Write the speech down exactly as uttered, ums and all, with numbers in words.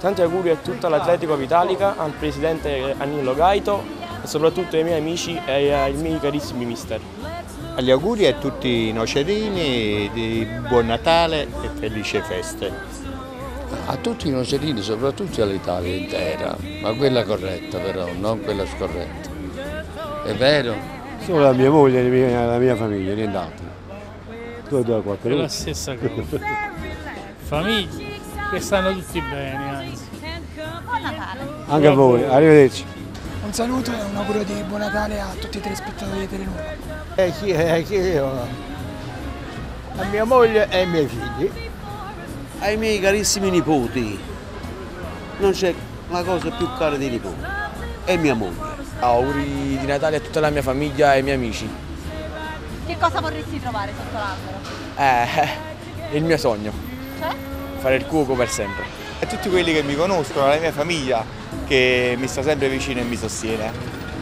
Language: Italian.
Tanti auguri a tutta l'Atletico Vitalica, al presidente Annillo Gaito e soprattutto ai miei amici e ai miei carissimi mister. Agli auguri a tutti i nocerini di buon Natale e felici feste. A tutti i nocerini, soprattutto all'Italia intera, ma quella corretta però, non quella scorretta. È vero? Solo la mia moglie e la mia, la mia famiglia, nient'altro. Tu due quattro. È la stessa cosa. Famiglie, che stanno tutti bene, anzi. Buon Natale! Anche a voi, arrivederci. Un saluto e un augurio di buon Natale a tutti i telespettatori di Telenuova. Eh sì, eh sì, io. A mia moglie e ai miei figli. Ai miei carissimi nipoti. Non c'è una cosa più cara dei nipoti. E mia moglie. Auguri di Natale a tutta la mia famiglia e ai miei amici. Che cosa vorresti trovare sotto l'albero? Eh, il mio sogno. Cioè? Fare il cuoco per sempre. A tutti quelli che mi conoscono, alla mia famiglia che mi sta sempre vicino e mi sostiene.